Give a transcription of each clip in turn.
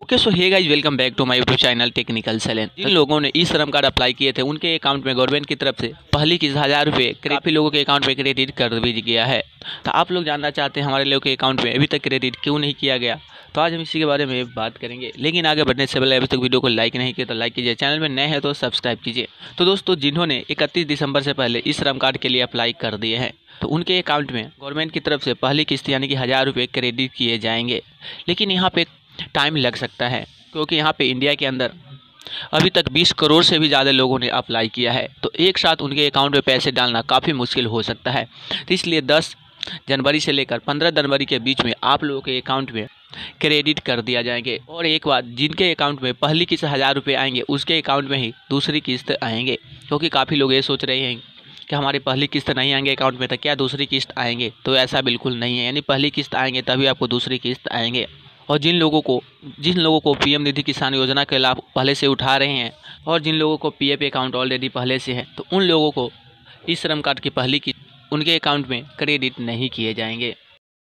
Okay so hey guys, welcome back to my YouTube channel technical Sailen. जिन लोगों ने ई श्रम कार्ड अप्लाई किए थे उनके अकाउंट में गवर्नमेंट की तरफ से पहली किस्त 1000 रुपये काफ़ी लोगों के अकाउंट में क्रेडिट कर भी गया है। तो आप लोग जानना चाहते हैं हमारे लोगों के अकाउंट में अभी तक क्रेडिट क्यों नहीं किया गया, तो आज हम इसी के बारे में बात करेंगे। लेकिन आगे बढ़ने से पहले अभी तक वीडियो को लाइक नहीं किया तो लाइक कीजिए, चैनल में नए हैं तो सब्सक्राइब कीजिए। तो दोस्तों, जिन्होंने 31 दिसंबर से पहले ई श्रम कार्ड के लिए अप्लाई कर दिए हैं तो उनके अकाउंट में गवर्नमेंट की तरफ से पहली किस्त यानी कि 1000 रुपये क्रेडिट किए जाएंगे। लेकिन यहाँ पे टाइम लग सकता है क्योंकि यहाँ पे इंडिया के अंदर अभी तक 20 करोड़ से भी ज़्यादा लोगों ने अप्लाई किया है, तो एक साथ उनके अकाउंट में पैसे डालना काफ़ी मुश्किल हो सकता है। तो इसलिए 10 जनवरी से लेकर 15 जनवरी के बीच में आप लोगों के अकाउंट में क्रेडिट कर दिया जाएंगे। और एक बात, जिनके अकाउंट में पहली किस्त 1000 रुपये आएंगे उसके अकाउंट में ही दूसरी किस्त आएंगे, क्योंकि काफ़ी लोग ये सोच रहे हैं कि हमारी पहली किस्त नहीं आएंगे अकाउंट में तो क्या दूसरी किस्त आएंगे। तो ऐसा बिल्कुल नहीं है, यानी पहली किस्त आएंगे तभी आपको दूसरी किस्त आएंगे। और जिन लोगों को पीएम निधि किसान योजना के लाभ पहले से उठा रहे हैं और जिन लोगों को पीएफ अकाउंट ऑलरेडी पहले से है, तो उन लोगों को ई श्रम कार्ड की पहली किस्त उनके अकाउंट में क्रेडिट नहीं किए जाएंगे।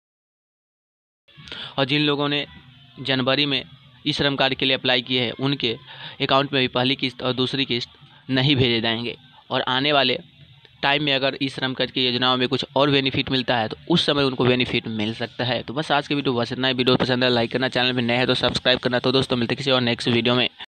और जिन लोगों ने जनवरी में ई श्रम कार्ड के लिए अप्लाई किए हैं उनके अकाउंट में भी पहली किस्त और दूसरी किस्त नहीं भेजे जाएंगे। और आने वाले टाइम में अगर ई श्रम कार्ड की योजनाओं में कुछ और बेनिफिट मिलता है तो उस समय उनको बेनिफिट मिल सकता है। तो बस आज की वीडियो बस इतना ही। वीडियो पसंद है लाइक करना, चैनल में नए हैं तो सब्सक्राइब करना। तो दोस्तों, मिलते किसी और नेक्स्ट वीडियो में।